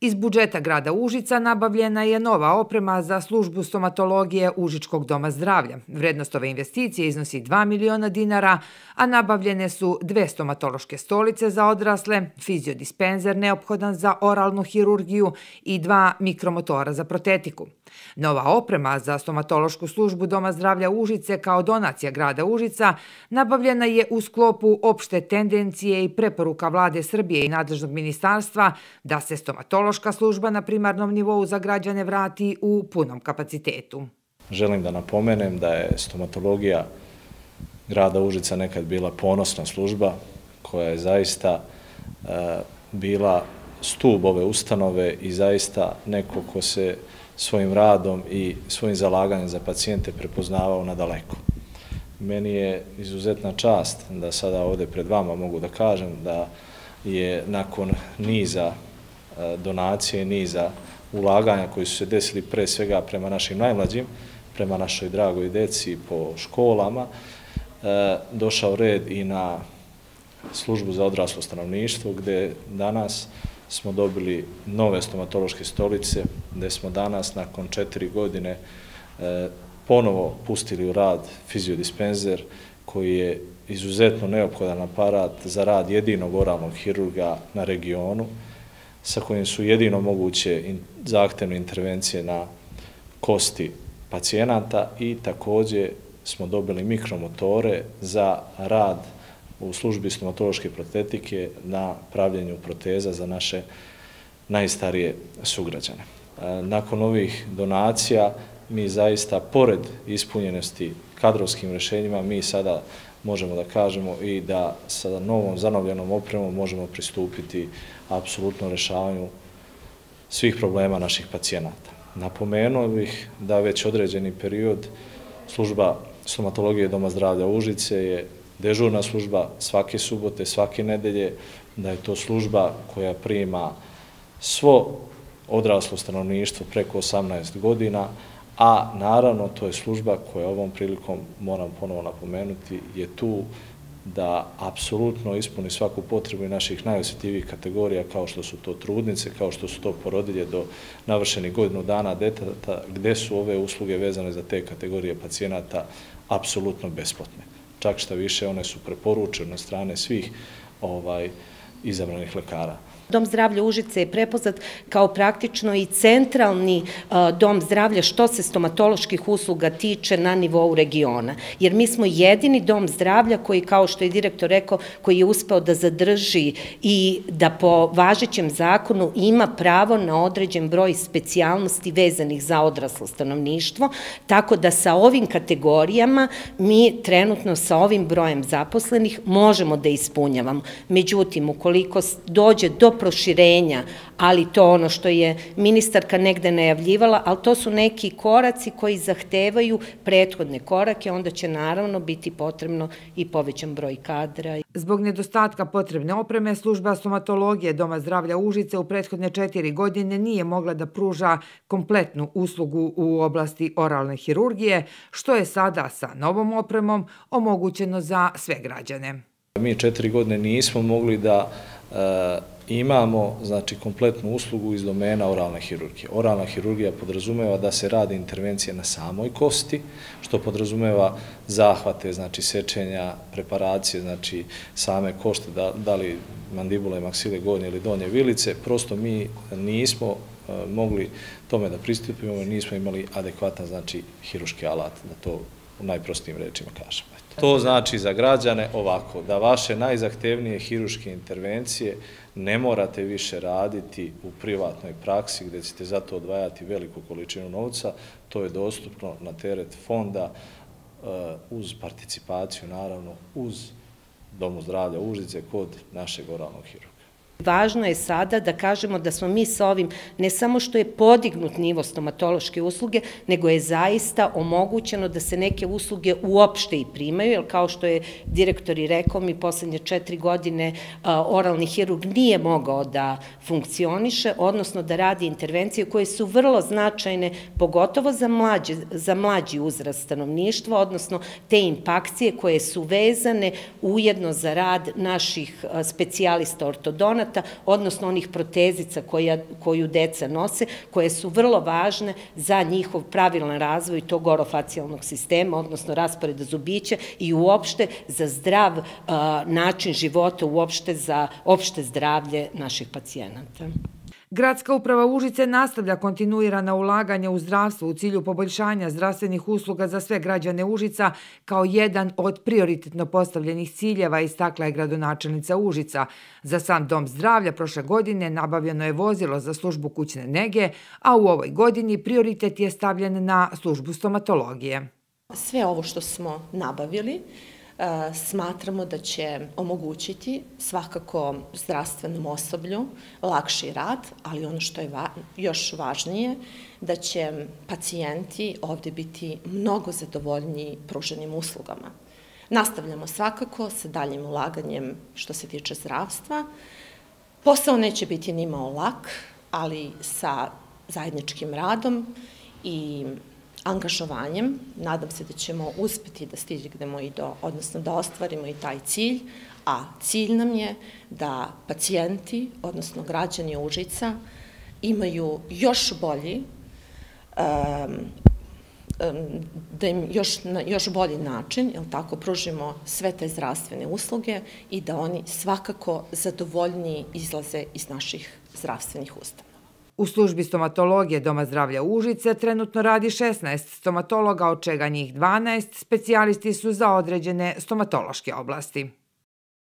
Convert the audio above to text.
Iz budžeta grada Užica nabavljena je nova oprema za službu stomatologije Užičkog doma zdravlja. Vrednost ove investicije iznosi 2 miliona dinara, a nabavljene su 2 stomatološke stolice za odrasle, fiziodispenzer neophodan za oralnu hirurgiju i 2 mikromotora za protetiku. Nova oprema za stomatološku službu Doma zdravlja Užice kao donacija grada Užica nabavljena je u sklopu opšte tendencije i preporuka Vlade Srbije i nadležnog ministarstva da se stomatološka služba na primarnom nivou za građane vrati u punom kapacitetu. Želim da napomenem da je stomatologija grada Užica nekad bila ponosna služba koja je zaista bila stub ove ustanove i zaista neko ko se svojim radom i svojim zalaganjem za pacijente prepoznavao nadaleko. Meni je izuzetna čast da sada ovdje pred vama mogu da kažem da je nakon niza donacije, niza ulaganja koji su se desili pre svega prema našim najmlađim, prema našoj dragoj deci po školama, došao red i na službu za odraslo stanovništvo gdje danas smo dobili nove stomatološke stolice, gdje smo danas nakon 4 godine ponovo pustili u rad fiziodispenzer koji je izuzetno neophodan aparat za rad jedinog oralnog hirurga na regionu, sa kojim su jedino moguće zahtevne intervencije na kosti pacijenata i također smo dobili mikromotore za rad u službi stomatološke protetike na pravljenju proteza za naše najstarije sugrađane. Nakon ovih donacija mi zaista, pored ispunjenosti kadrovskim rješenjima, mi sada možemo da kažemo i da sa novom zanovljenom opremom možemo pristupiti apsolutno rješavanju svih problema naših pacijenata. Napomenuo bih da već određeni period služba stomatologije Doma zdravlja Užice je dežurna služba svake subote, svake nedelje, da je to služba koja prima svo odraslo stanovništvo preko 18 godina, a naravno to je služba koja ovom prilikom, moram ponovo napomenuti, je tu da apsolutno ispuni svaku potrebu i naših najosjetljivijih kategorija kao što su to trudnice, kao što su to porodilje do navršenih godinu dana deteta, gde su ove usluge vezane za te kategorije pacijenata apsolutno besplatne. Čak šta više, one su preporučene od strane svih izabranih lekara. Dom zdravlja Užice je prepoznat kao praktično i centralni dom zdravlja što se stomatoloških usluga tiče na nivou regiona. Jer mi smo jedini dom zdravlja koji, kao što je direktor rekao, koji je uspeo da zadrži i da po važećem zakonu ima pravo na određen broj specijalnosti vezanih za odraslo stanovništvo, tako da sa ovim kategorijama mi trenutno sa ovim brojem zaposlenih možemo da ispunjavamo. Međutim, ukoliko dođe do proširenja, ali to ono što je ministarka negde najavljivala, ali to su neki koraci koji zahtevaju prethodne korake, onda će naravno biti potrebno i povećan broj kadra. Zbog nedostatka potrebne opreme, služba stomatologije Doma zdravlja Užice u prethodne 4 godine nije mogla da pruža kompletnu uslugu u oblasti oralne hirurgije, što je sada sa novom opremom omogućeno za sve građane. Mi 4 godine nismo mogli da imamo kompletnu uslugu iz domena oralne hirurgije. Oralna hirurgija podrazumeva da se radi intervencije na samoj kosti, što podrazumeva zahvate, sečenja, preparacije, same košte, da li mandibule, maksile, gornje ili donje vilice. Prosto mi nismo mogli tome da pristupimo, nismo imali adekvatan hirurški alat, da to u najprostijim rečima kažem. To znači za građane ovako, da vaše najzahtevnije hirurške intervencije ne morate više raditi u privatnoj praksi gdje ćete za to odvajati veliku količinu novca, to je dostupno na teret fonda uz participaciju, naravno, uz Domu zdravlja Užice kod našeg oralnog hirurga. Važno je sada da kažemo da smo mi sa ovim, ne samo što je podignut nivo stomatološke usluge, nego je zaista omogućeno da se neke usluge uopšte i primaju, jer kao što je direktor i rekao, mi poslednje 4 godine oralni hirurg nije mogao da funkcioniše, odnosno da radi intervencije koje su vrlo značajne, pogotovo za mlađi uzrast stanovništva, odnosno te impakcije koje su vezane ujedno za rad naših specijalista ortodonata, implanata, odnosno onih protezica koju deca nose, koje su vrlo važne za njihov pravilan razvoj tog orofacijalnog sistema, odnosno rasporeda zubića i uopšte za zdrav način života, uopšte za opšte zdravlje naših pacijenata. Gradska uprava Užice nastavlja kontinuirana ulaganja u zdravstvo u cilju poboljšanja zdravstvenih usluga za sve građane Užica kao jedan od prioritetno postavljenih ciljeva, istakla je gradonačelnica Užica. Za sam dom zdravlja prošle godine nabavljeno je vozilo za službu kućne nege, a u ovoj godini prioritet je stavljen na službu stomatologije. Sve ovo što smo nabavili smatramo da će omogućiti svakako zdravstvenom osoblju lakši rad, ali ono što je još važnije, da će pacijenti ovde biti mnogo zadovoljniji pruženim uslugama. Nastavljamo svakako sa daljim ulaganjem što se tiče zdravstva. Posao neće biti nimalo lak, ali sa zajedničkim radom i angažovanjem, nadam se da ćemo uspeti da stignemo odnosno da ostvarimo i taj cilj, a cilj nam je da pacijenti, odnosno građani Užica, imaju još bolji, da im na još bolji način, jel tako, pružimo sve te zdravstvene usluge i da oni svakako zadovoljniji izlaze iz naših zdravstvenih ustanova. U službi stomatologije Doma zdravlja Užice trenutno radi 16 stomatologa, od čega njih 12 specijalisti su za određene stomatološke oblasti.